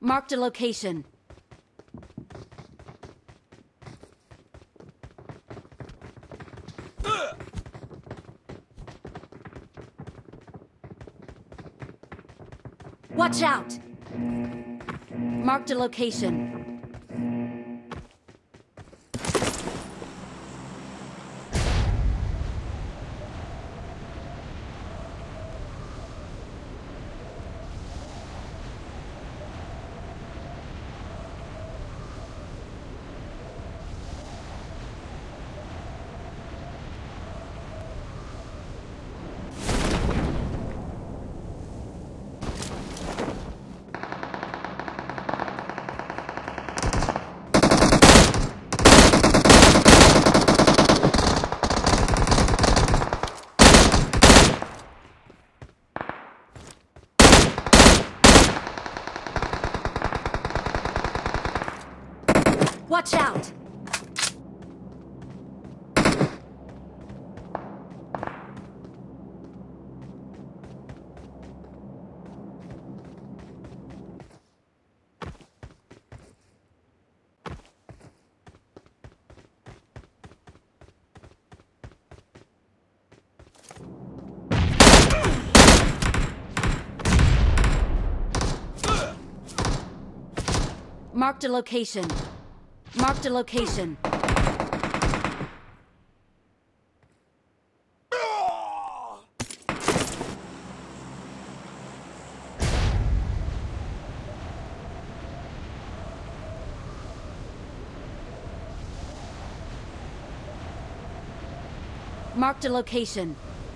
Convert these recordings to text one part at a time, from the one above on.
Marked a location. Watch out! Marked a location. Watch out! Marked a location. Marked a location. Marked a location.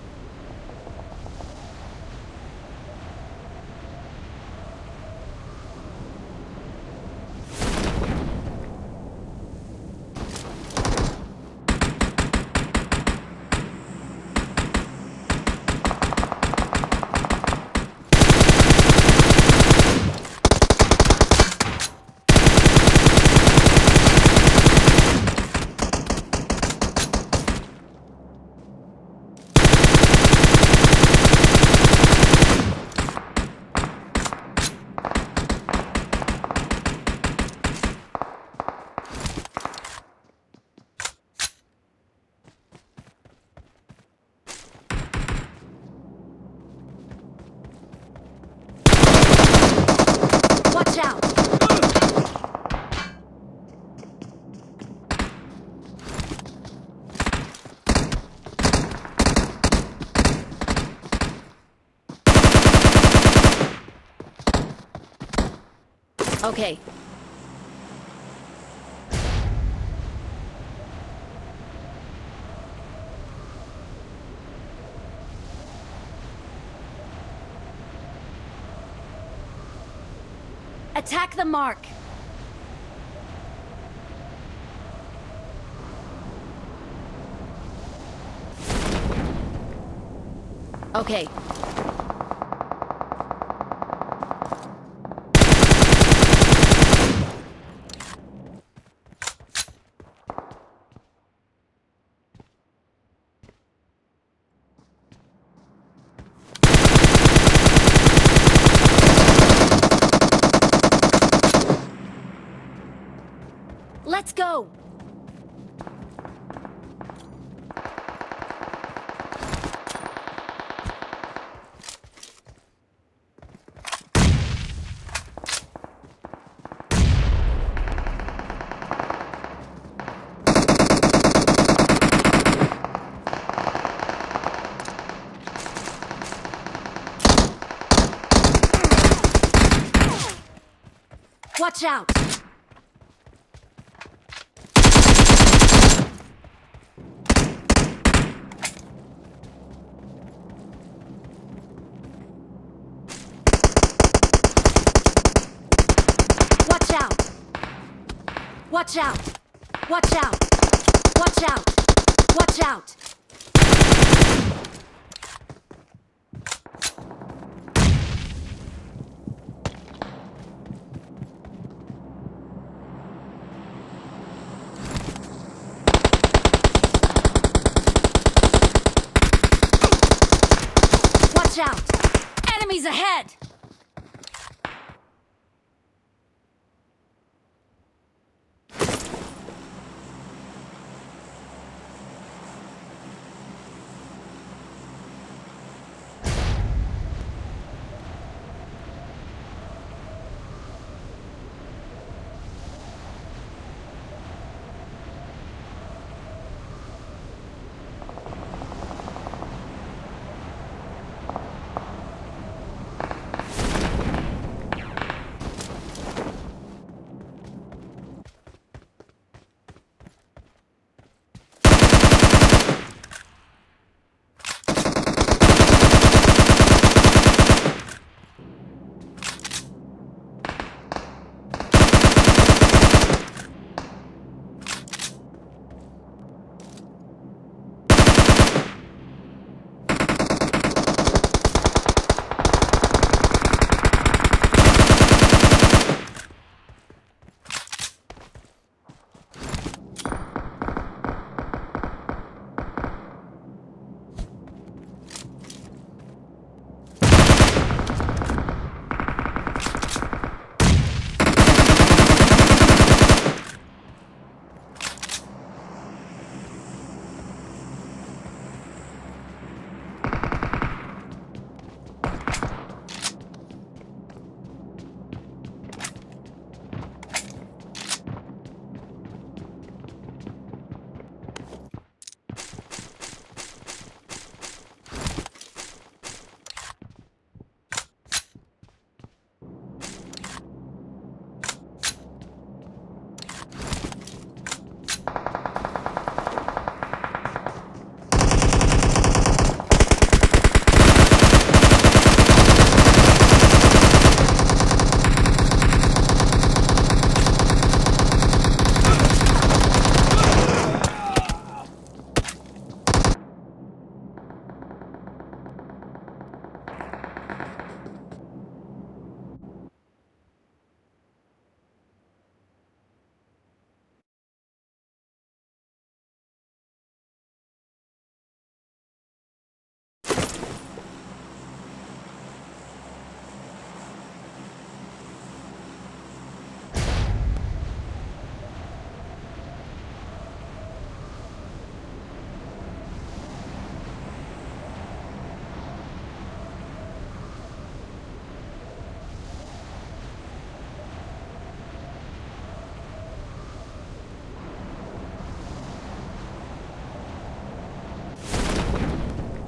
Watch out! Okay. Attack the mark! Okay. Let's go! Watch out! Watch out! Watch out! Watch out! Watch out! Watch out! Enemies ahead!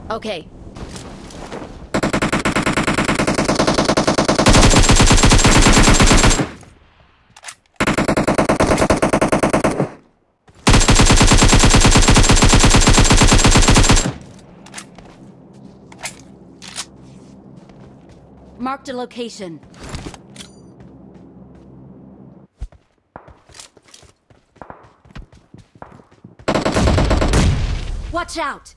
Okay. Marked a location. Watch out!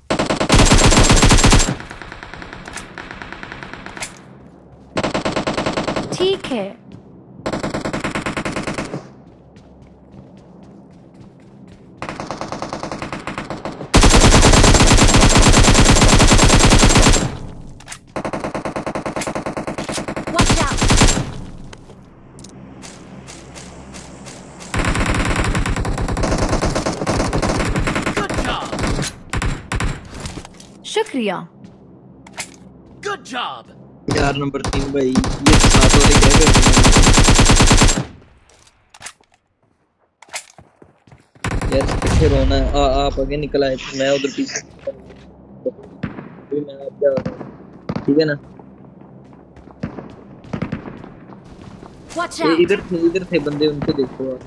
ठीक है। Watch out! Good job. शुक्रिया। Good job. यार number 3 भाई ये साथ वाले क्या कर रहे हैं यार कितने रोना है आप आगे निकल आए थे मैं उधर पीछे मैं आप क्या ठीक है ना Watch out! इधर थे बंदे उनको देखो आप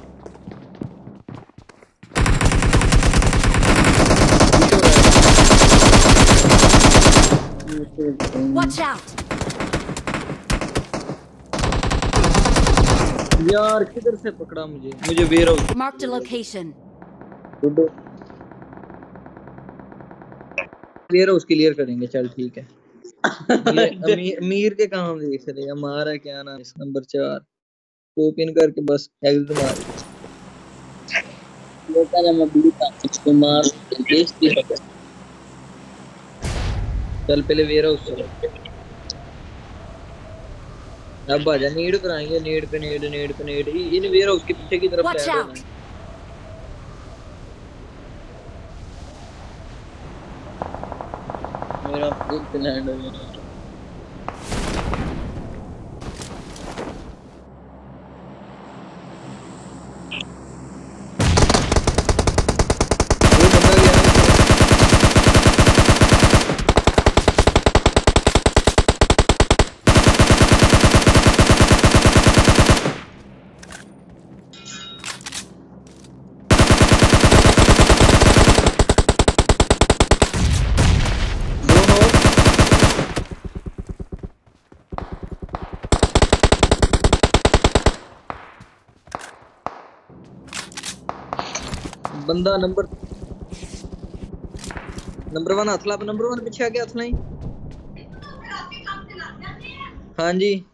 Watch out! यार किधर से पकड़ा मुझे warehouse Marked a location. Warehouse clear करेंगे चल ठीक है ये अमीर के काम देख रहे हमारा क्या नाम इस नंबर 4 स्कोप इन करके बस एग्जिट मार ये का मैं ब्लू का इसको मार बेइज्जती है चल पहले वेयर हाउस चलो अब आजा नीड कराएंगे नीड पे नीड इन वेयर हाउस के पीछे की तरफ Watch लैंड out! होना है मेरा एक लैंड हो गया बंदा नंबर 1 हथला नंबर 1 पीछे आ गया हथला ही हाँ जी